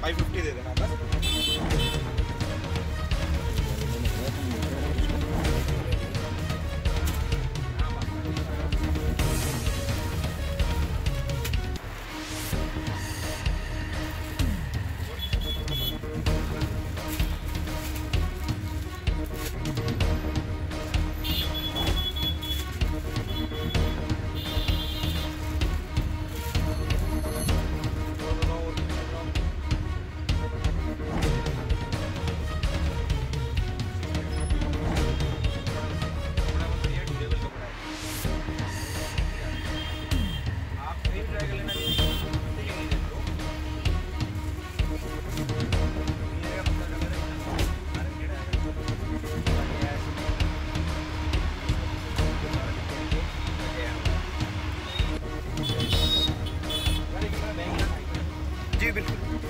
550 दे देना बस। जी बिल्कुल।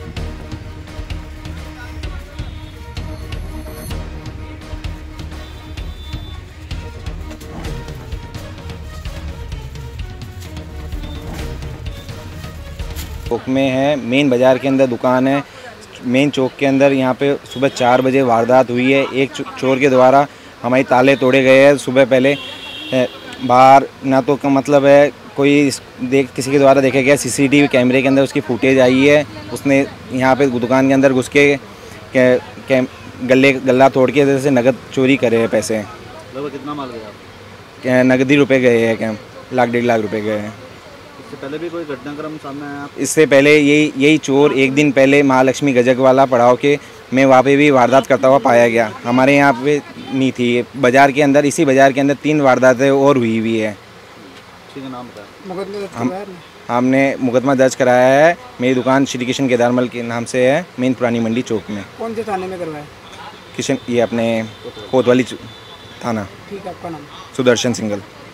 चौक में है, मेन बाज़ार के अंदर दुकान है। मेन चौक के अंदर यहाँ पे सुबह 4 बजे वारदात हुई है। एक चोर के द्वारा हमारी ताले तोड़े गए हैं। सुबह पहले बाहर ना तो का मतलब है कोई किसी के द्वारा देखा गया, सीसीटीवी कैमरे के अंदर उसकी फुटेज आई है। उसने यहाँ पे दुकान के अंदर घुस के गला तोड़ के जैसे नगद चोरी करे हैं पैसे। लगभग कितना माल गया? नगदी रुपए गए हैं, क्या 1.5 लाख रुपए गए हैं। इससे पहले भी कोई घटनाक्रम सामने आया? इससे पहले यही चोर एक दिन पहले महालक्ष्मी गजक वाला पड़ाव के में वहाँ पे भी वारदात करता हुआ पाया गया। हमारे यहाँ पे नहीं थी। बाज़ार के अंदर, इसी बाज़ार के अंदर 3 वारदातें और हुई हुई है। किसी नाम का हमने मुकदमा दर्ज कराया है। मेरी दुकान श्री कृष्ण केदारमल के नाम से है, मेन पुरानी मंडी चौक में। कौन से थाने में करवाया? किशन, ये अपने कोतवाली थाना। ठीक है, आपका नाम? सुदर्शन सिंगल।